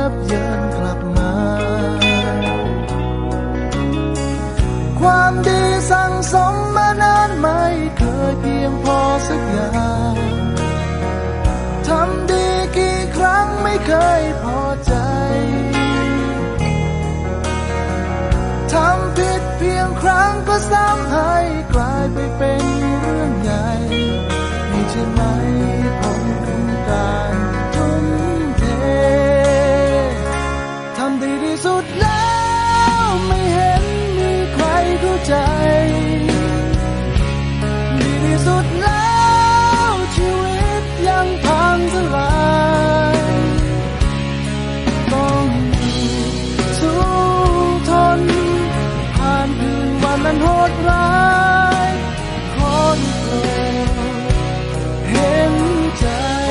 บเยินกลับมาความดีสั่งสมมานานไม่เคยเพียงพอสักอย่างทำดีกี่ครั้งไม่เคยพอใจทำผิดเพียงครั้งก็ซ้ำให้กลายไปเป็นเรื่องใหญ่นี่ใช่ไหมผลของการทุ่มเททำดีที่สุดแล้วไม่เห็นมีใครเข้าใจดีที่สุดแล้วชีวิตยังพังทลายต้องสู้ทนผ่านคืนวันนั้นโหดร้ายขอได้โปรดเห็นใจ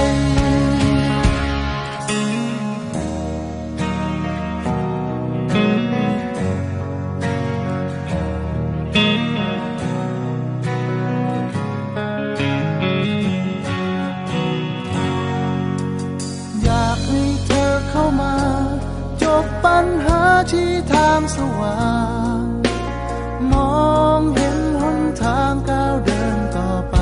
อยากให้เธอเข้ามาจบปัญหาที่ทางสว่างมองเห็นหนทางก้าวเดินต่อไป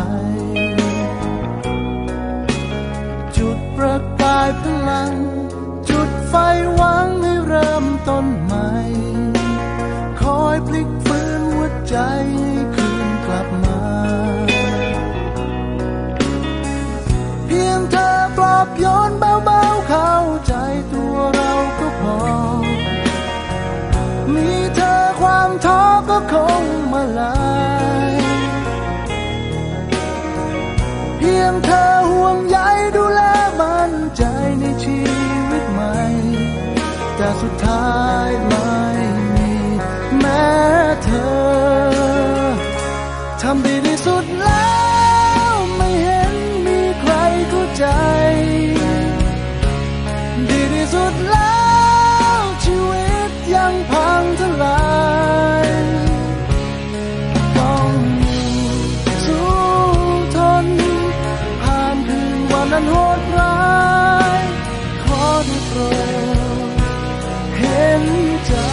จุดประกายพลังจุดไฟหวังให้เริ่มต้นใหม่คอยพลิกฟื้นหัวใจคืนกลับมาเพียงเธอปลอบโยนเบาๆเข้าใจตัวเราก็พอมีเธอความท้อก็คงมาลายเพียงเธอห่วงใยดูแลมั่นใจในชีวิตใหม่แต่สุดท้ายไม่มีแม้เธอทำดีที่สุดแล้วไม่เห็นมีใครเข้าใจดีที่สุดแล้วชีวิตยังพังทลายต้องสู้ทนผ่านคืนวันนั้นโหดร้ายขอได้โปรดเห็นใจ